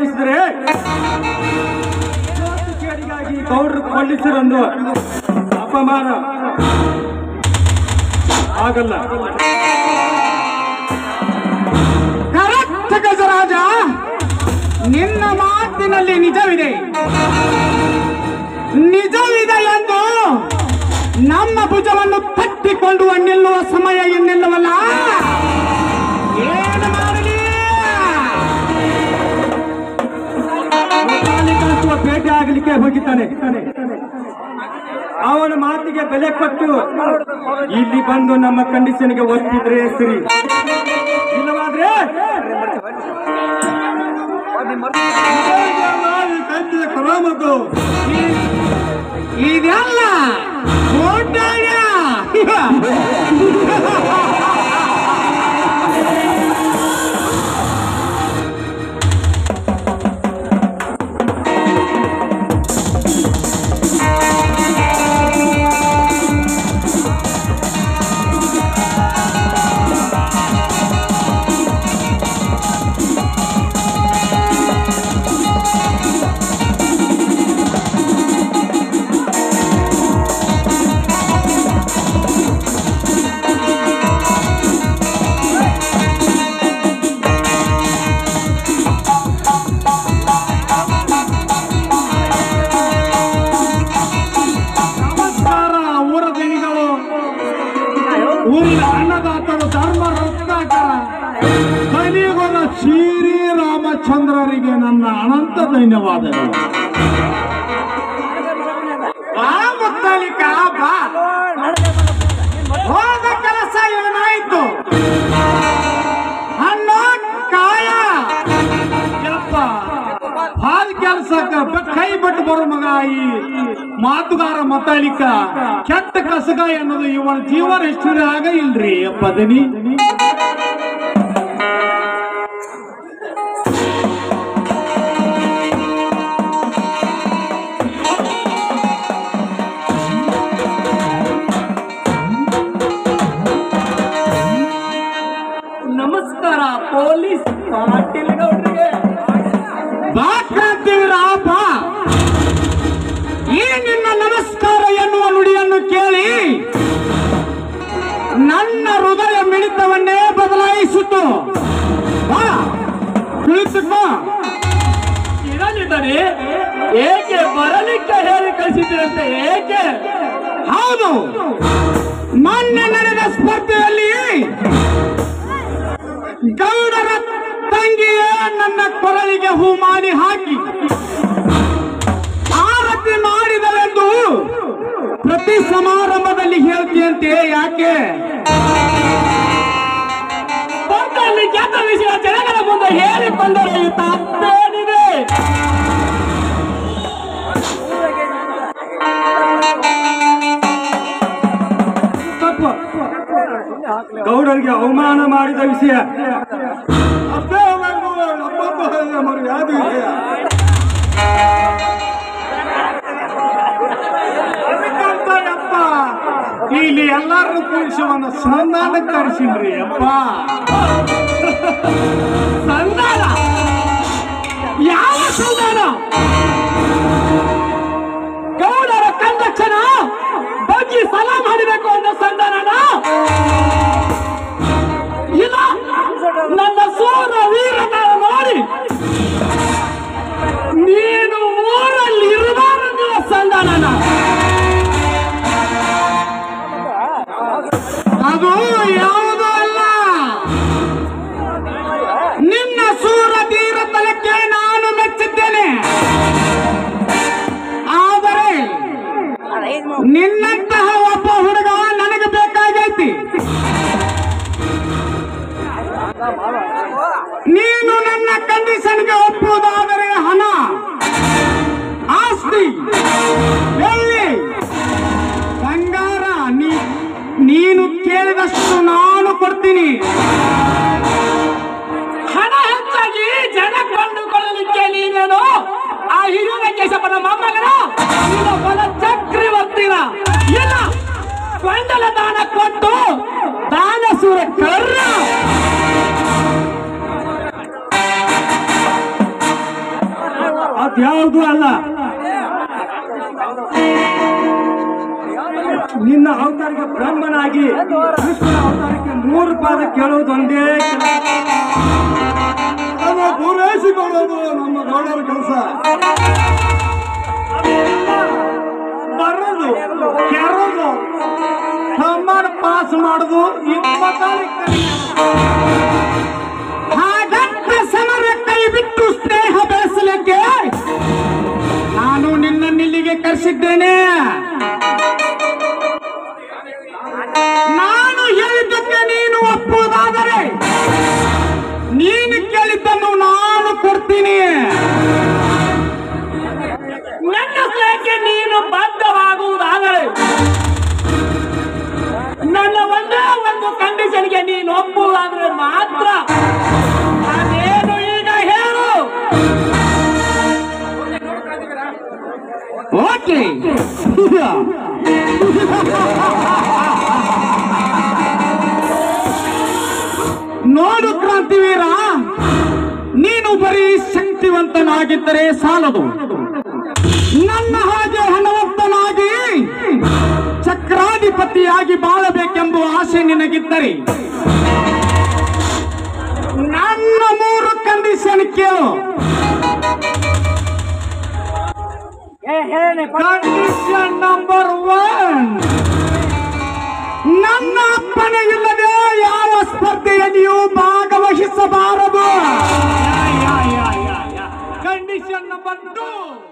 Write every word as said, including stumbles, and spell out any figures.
ಗೌಡ್ರು ಪೊಲೀಸರನ್ನು ಅಪಮಾನ ಆಗಲ್ಲ. ಕರೆಕ್ಟ್ ಗಜರಾಜ, ನಿನ್ನ ಮಾತಿನಲ್ಲಿ ನಿಜವಿದೆ. ನಿಜವಿದೆ ಎಂದು ನಮ್ಮ ಭುಜವನ್ನು ತಟ್ಟಿಕೊಂಡು ನಿಲ್ಲುವ ಸಮಯ ಇನ್ನಿಲ್ಲವಲ್ಲ. ಏನು ಮಾಡಲಿ? ಭೇಟಿ ಆಗಲಿಕ್ಕೆ ಹೋಗಿದ್ದಾನೆ. ಅವನ ಮಾತಿಗೆ ಬೆಲೆ ಕೊಟ್ಟು ಇಲ್ಲಿ ಬಂದು ನಮ್ಮ ಕಂಡೀಷನ್ಗೆ ಒಪ್ಪಿದ್ರೆ ಸರಿ, ಇಲ್ಲವಾದ್ರೆ ಕರಾಮತ್ತು ಇದೆಲ್ಲ ಊರಿನ ಅನ್ನದಾತರು, ಧರ್ಮ ರತ್ನಾಕರ ಕಲಿಯುಗದ ಶ್ರೀರಾಮಚಂದ್ರರಿಗೆ ನನ್ನ ಅನಂತ ಧನ್ಯವಾದಗಳು. ಬಾ ಮುತ್ತಲಿಕ ಬಾ. ಹೋದ ಕೆಲಸ ಏನಾಯ್ತು? ಹಣ್ಣು ಕಾಯ ಯಪ್ಪ ಹಾಲ್ ಕೆಲಸಕ್ಕ ಕೈ ಬಿಟ್ಟು ಬರೋ ಮಗ ಈ ಮಾತುಗಾರ ಮತಾಲಿಕ ಕೆಟ್ಟ ಕಸಗ ಎನ್ನೋದು ಇವನ ಜೀವನ ಹಿಸ್ಟರಿ ಆಗ ಇಲ್ರಿ ಪದನಿ. ನಮಸ್ಕಾರ ಪೊಲೀಸ್ ಪಾಟೀಲ್ ಗೌಡ್ರಿಗೆ. ಬಾಕ್ರಾಂತಿವೀರಪ್ಪ, ಈ ನಿನ್ನ ನಮಸ್ಕಾರ ಎನ್ನುವ ನುಡಿಯನ್ನು ಕೇಳಿ ನನ್ನ ಹೃದಯ ಮಿಡಿತವನ್ನೇ ಬದಲಾಯಿಸಿತು. ಬಾ ಕುಳಿತುಕೋ. ಇರಲಿದ್ದಾರೆ ಏಕೆ ಬರಲಿಕ್ಕೆ ಹೇಳಿ ಕಳಿಸಿದ್ರಂತೆ? ಏಕೆ? ಹೌದು, ಮೊನ್ನೆ ನಡೆದ ಸ್ಪರ್ಧೆಯಲ್ಲಿ ಗೌಡರ ತಂಗಿಯೇ ನನ್ನ ಕೊರಳಿಗೆ ಹೂಮಾಲಿ ಹಾಕಿ ಆರತಿ ಮಾಡಿದರೆಂದು ಪ್ರತಿ ಸಮಾರಂಭದಲ್ಲಿ ಹೇಳ್ತೀಯಂತೆ. ಯಾಕೆ? ಸ್ಪರ್ಧೆಯಲ್ಲಿ ಗೆದ್ದ ವಿಷಯ ಜನಗಳ ಮುಂದೆ ಹೇಳಿಕೊಂಡರೆ ತಪ್ಪೇನಿದೆ? ತಪ್ಪು. ಗೌಡರಿಗೆ ಅವಮಾನ ಮಾಡಿದ ವಿಷಯ ಯಾವುದು ವಿಷಯ? ಅಪ್ಪ, ಇಲ್ಲಿ ಎಲ್ಲಾರನ್ನು ಕೂರಿಸುವನ್ನ ಸಂಧಾನ ಕರೆಸಿನ್ರಿ ಅಪ್ಪ. ಸಂಧಾನ? ಯಾವ ಸಂಧಾನ? ಗೌಡರ ಕಂದಕ್ಷಣ ಬಗ್ಗೆ ಸಲ ಮಾಡಬೇಕು ಅನ್ನೋ ಸಂಧಾನನ? ಇಲ್ಲ, ನನ್ನ ಸೋರ ವೀರನ ನೋಡಿ ನೀನು ಊರಲ್ಲಿ ಇರಬಾರದು ಸಂಧಾನನ. ಅದು ಯಾವುದೂ ಅಲ್ಲ. ನಿನ್ನ ಸೂರ ತೀರತನಕ್ಕೆ ನಾನು ಮೆಚ್ಚಿದ್ದೇನೆ. ಆದರೆ ನಿನ್ನಂತಹ ಒಬ್ಬ ಹುಡುಗ ನನಗೆ ಬೇಕಾಗೈತಿ. ನೀನು ನನ್ನ ಕಂಡೀಷನ್ಗೆ ಒಪ್ಪುವುದಾದರೆ ಹಣ, ಆಸ್ತಿ, ಬೆಳ್ಳಿ, ಬಂಗಾರ ನೀನು ಕೇಳಿದಷ್ಟು ನಾನು ಕೊಡ್ತೀನಿ. ಹಣ ಹೆಚ್ಚಾಗಿ ಜನ ಕೊಂಡುಕೊಳ್ಳಲಿಕ್ಕೆ ನೀನೇನು ಆ ಹಿರಿಯ ಕೇಶಪ್ಪನ ಮೊಮ್ಮಗನ ಬಲ ಚಕ್ರವರ್ತಿನ? ಇಲ್ಲ, ಕೊಂಡಲ ದಾನ ಕೊಟ್ಟು ದಾನ ಸೂರ ಕರ್ರ ಅದ್ಯಾವುದು ಅಲ್ಲ. ನಿನ್ನ ಅವತಾರಕ್ಕೆ ಬ್ರಹ್ಮನಾಗಿ ಕೃಷ್ಣನ ಅವತಾರಕ್ಕೆ ಮೂರು ಪಾದ ಕೇಳುವುದೊಂದೇ ಅದನ್ನು ಪೂರೈಸಿಕೊಳ್ಳೋದು ನಮ್ಮ ಗೌಡರ ಕೆಲಸ. ಬರೋದು ಕೆರೋದು ಸಮ್ಮಾನ ಪಾಸ್ ಮಾಡುದು ಹಾಗಂತ ಸಮರ ಕೈ ಬಿಟ್ಟು ಸ್ನೇಹ ಬೆಳೆಸಲಿಕ್ಕೆ ನಾನು ನಿನ್ನನ್ನು ಇಲ್ಲಿಗೆ ಕರೆಸಿದ್ದೇನೆ. ನಾನು ಹೇಳಿದ್ದಕ್ಕೆ ನೀನು ಒಪ್ಪುವುದಾದರೆ ನೀನು ಕೇಳಿದ್ದನ್ನು ನಾನು ಕೊಡ್ತೀನಿ. ನನ್ನ ಸ್ನೇಹಕ್ಕೆ ನೀನು ಬದ್ಧವಾಗುವುದಾದರೆ ನನ್ನ ಒಂದೇ ಒಂದು ಕಂಡೀಷನ್ಗೆ ನೀನು ಒಪ್ಪುವುದಾದ್ರೆ ಮಾತ್ರ ಅದೇನು ಈಗ ಹೇಳು. ಓಕೆ ನೋಡು ಕ್ರಾಂತಿವೀರ, ನೀನು ಬರೀ ಶಕ್ತಿವಂತನಾಗಿದ್ದರೆ ಸಾಲದು. ನನ್ನ ಹಾಗೆ ಹಣವಂತನಾಗಿ ಚಕ್ರಾಧಿಪತಿಯಾಗಿ ಬಾಳಬೇಕೆಂಬ ಆಸೆ ನಿನಗಿದ್ದರೆ ನನ್ನ ಮೂರು ಕಂಡೀಷನ್ ಕೇಳು. ಕಂಡೀಷನ್ ನಂಬರ್ ಒನ್, ನನ್ನ ಅಪ್ಪಣೆ ಇಲ್ಲದೆ ಯಾವ ಸ್ಪರ್ಧೆಯಲ್ಲಿಯೂ ಭಾಗವಹಿಸಬಾರದು. Condition number two,